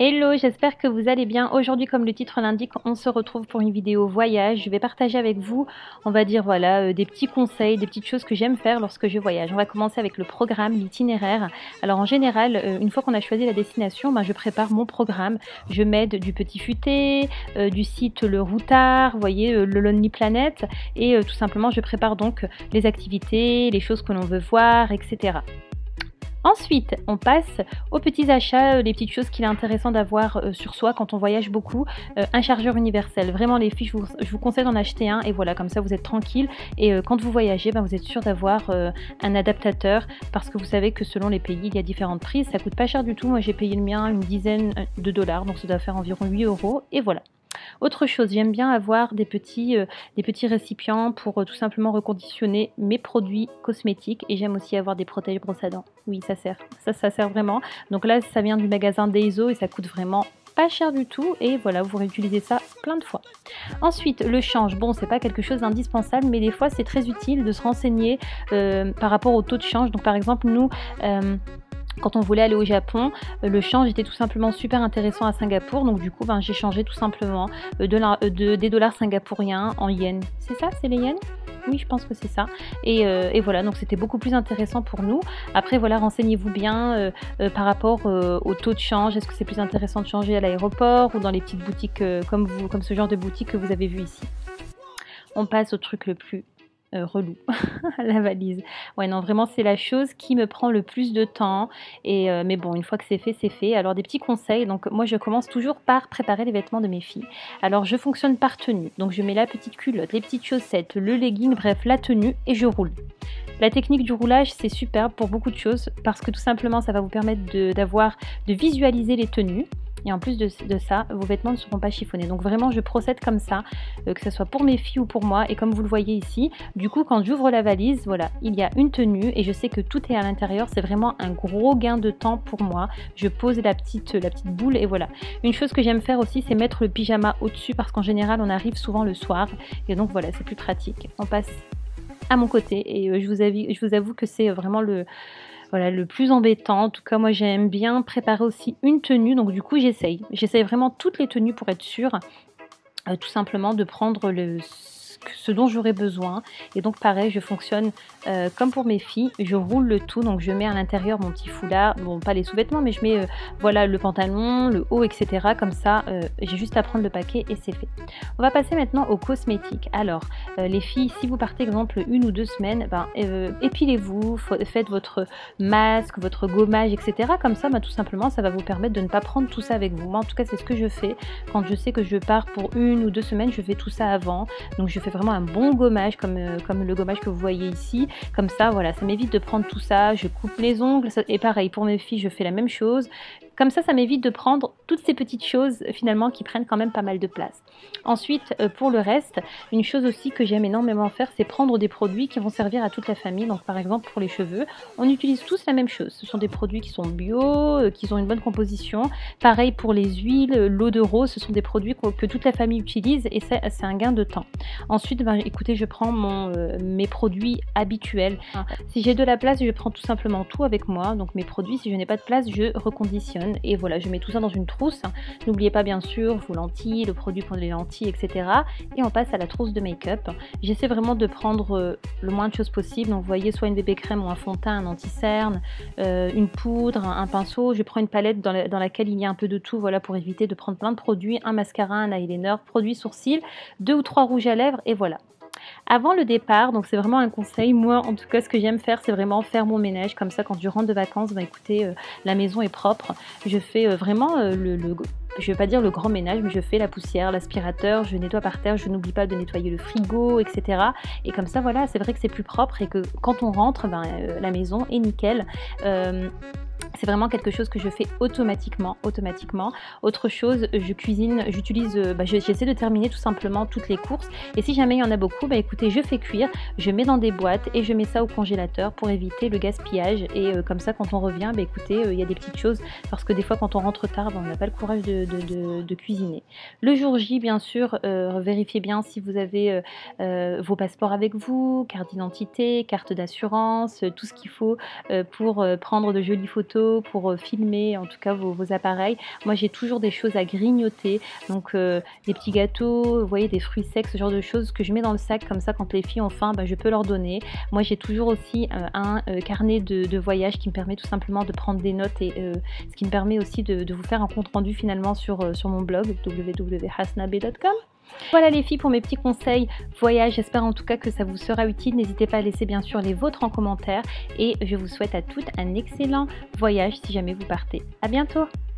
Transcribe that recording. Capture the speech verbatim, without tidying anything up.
Hello, j'espère que vous allez bien. Aujourd'hui, comme le titre l'indique, on se retrouve pour une vidéo voyage. Je vais partager avec vous, on va dire voilà, euh, des petits conseils, des petites choses que j'aime faire lorsque je voyage. On va commencer avec le programme, l'itinéraire. Alors en général, euh, une fois qu'on a choisi la destination, ben, je prépare mon programme. Je m'aide du Petit Futé, euh, du site Le Routard, vous voyez, euh, le Lonely Planet. Et euh, tout simplement, je prépare donc les activités, les choses que l'on veut voir, et cetera. Ensuite, on passe aux petits achats, euh, les petites choses qu'il est intéressant d'avoir euh, sur soi quand on voyage beaucoup. Euh, un chargeur universel, vraiment les filles, je vous, je vous conseille d'en acheter un et voilà, comme ça vous êtes tranquille. Et euh, quand vous voyagez, ben, vous êtes sûr d'avoir euh, un adaptateur parce que vous savez que selon les pays, il y a différentes prises. Ça coûte pas cher du tout. Moi, j'ai payé le mien une dizaine de dollars, donc ça doit faire environ huit euros. Et voilà. Autre chose, j'aime bien avoir des petits, euh, des petits récipients pour euh, tout simplement reconditionner mes produits cosmétiques et j'aime aussi avoir des protèges brosses à dents. Oui, ça sert, ça, ça sert vraiment. Donc là, ça vient du magasin Daiso et ça coûte vraiment pas cher du tout et voilà, vous réutilisez ça plein de fois. Ensuite, le change. Bon, c'est pas quelque chose d'indispensable, mais des fois, c'est très utile de se renseigner euh, par rapport au taux de change. Donc par exemple, nous... Euh, Quand on voulait aller au Japon, le change était tout simplement super intéressant à Singapour. Donc du coup, ben, j'ai changé tout simplement de la, de, des dollars singapouriens en yens. C'est ça, c'est les yens? Oui, je pense que c'est ça. Et, euh, et voilà, donc c'était beaucoup plus intéressant pour nous. Après, voilà, renseignez-vous bien euh, euh, par rapport euh, au taux de change. Est-ce que c'est plus intéressant de changer à l'aéroport ou dans les petites boutiques euh, comme, vous, comme ce genre de boutique que vous avez vu ici? On passe au truc le plus Euh, relou, la valise. Ouais, non, vraiment, c'est la chose qui me prend le plus de temps. Et, euh, mais bon, une fois que c'est fait, c'est fait. Alors, des petits conseils. Donc, moi, je commence toujours par préparer les vêtements de mes filles. Alors, je fonctionne par tenue. Donc, je mets la petite culotte, les petites chaussettes, le legging, bref, la tenue et je roule. La technique du roulage, c'est superbe pour beaucoup de choses parce que tout simplement, ça va vous permettre de, d'avoir, de visualiser les tenues. Et en plus de, de ça, vos vêtements ne seront pas chiffonnés. Donc vraiment, je procède comme ça, euh, que ce soit pour mes filles ou pour moi. Et comme vous le voyez ici, du coup, quand j'ouvre la valise, voilà, il y a une tenue et je sais que tout est à l'intérieur. C'est vraiment un gros gain de temps pour moi. Je pose la petite, la petite boule et voilà. Une chose que j'aime faire aussi, c'est mettre le pyjama au-dessus parce qu'en général, on arrive souvent le soir. Et donc voilà, c'est plus pratique. On passe à mon côté et euh, je, vous avoue, je vous avoue que c'est vraiment le... Voilà, le plus embêtant. En tout cas, moi, j'aime bien préparer aussi une tenue. Donc, du coup, j'essaye. J'essaye vraiment toutes les tenues pour être sûre, euh, tout simplement, de prendre le... ce dont j'aurais besoin. Et donc pareil, je fonctionne euh, comme pour mes filles, je roule le tout, donc je mets à l'intérieur mon petit foulard, bon pas les sous-vêtements, mais je mets euh, voilà le pantalon, le haut, et cetera. Comme ça, euh, j'ai juste à prendre le paquet et c'est fait. On va passer maintenant aux cosmétiques. Alors, euh, les filles, si vous partez exemple une ou deux semaines, ben, euh, épilez-vous, faites votre masque, votre gommage, et cetera. Comme ça, ben, tout simplement, ça va vous permettre de ne pas prendre tout ça avec vous. Moi, en tout cas, c'est ce que je fais. Quand je sais que je pars pour une ou deux semaines, je fais tout ça avant. Donc, je fais vraiment un bon gommage comme, euh, comme le gommage que vous voyez ici. Comme ça, voilà, ça m'évite de prendre tout ça. Je coupe les ongles. Et pareil, pour mes filles, je fais la même chose. Comme ça, ça m'évite de prendre toutes ces petites choses finalement qui prennent quand même pas mal de place. Ensuite, euh, pour le reste, une chose aussi que j'aime énormément faire, c'est prendre des produits qui vont servir à toute la famille. Donc par exemple, pour les cheveux, on utilise tous la même chose. Ce sont des produits qui sont bio, euh, qui ont une bonne composition. Pareil pour les huiles, l'eau de rose, ce sont des produits que, que toute la famille utilise et c'est un gain de temps. Ensuite, ben, écoutez, je prends mon, euh, mes produits habituels. Si j'ai de la place, je prends tout simplement tout avec moi. Donc mes produits, si je n'ai pas de place, je reconditionne. Et voilà, je mets tout ça dans une trousse. N'oubliez pas bien sûr vos lentilles, le produit pour les lentilles, et cetera. Et on passe à la trousse de make-up. J'essaie vraiment de prendre euh, le moins de choses possible. Donc vous voyez, soit une bébé crème ou un fond de teint, un anti-cerne, euh, une poudre, un, un pinceau. Je prends une palette dans, la, dans laquelle il y a un peu de tout, voilà, pour éviter de prendre plein de produits. Un mascara, un eyeliner, produits sourcils, deux ou trois rouges à lèvres et voilà. Avant le départ, donc c'est vraiment un conseil, moi en tout cas ce que j'aime faire c'est vraiment faire mon ménage, comme ça quand je rentre de vacances, bah écoutez, euh, la maison est propre, je fais euh, vraiment euh, le, le, je vais pas dire le grand ménage, mais je fais la poussière, l'aspirateur, je nettoie par terre, je n'oublie pas de nettoyer le frigo, et cetera. Et comme ça voilà, c'est vrai que c'est plus propre et que quand on rentre, ben, euh, la maison est nickel. Euh, C'est vraiment quelque chose que je fais automatiquement, automatiquement. Autre chose, je cuisine, j'utilise, bah, j'essaie de terminer tout simplement toutes les courses. Et si jamais il y en a beaucoup, bah écoutez, je fais cuire, je mets dans des boîtes et je mets ça au congélateur pour éviter le gaspillage. Et euh, comme ça, quand on revient, bah écoutez, il euh, y a des petites choses parce que des fois, quand on rentre tard, bah, on n'a pas le courage de, de, de, de cuisiner. Le jour J, bien sûr, euh, vérifiez bien si vous avez euh, euh, vos passeports avec vous, carte d'identité, carte d'assurance, tout ce qu'il faut euh, pour euh, prendre de jolies photos photos, pour euh, filmer en tout cas vos, vos appareils. Moi j'ai toujours des choses à grignoter, donc euh, des petits gâteaux, vous voyez, des fruits secs, ce genre de choses que je mets dans le sac, comme ça quand les filles ont faim, bah, je peux leur donner. Moi j'ai toujours aussi euh, un euh, carnet de, de voyage qui me permet tout simplement de prendre des notes et euh, ce qui me permet aussi de, de vous faire un compte rendu finalement sur, euh, sur mon blog w w w point hasnabe point com. Voilà les filles pour mes petits conseils voyage, j'espère en tout cas que ça vous sera utile. N'hésitez pas à laisser bien sûr les vôtres en commentaire et je vous souhaite à toutes un excellent voyage si jamais vous partez. À bientôt.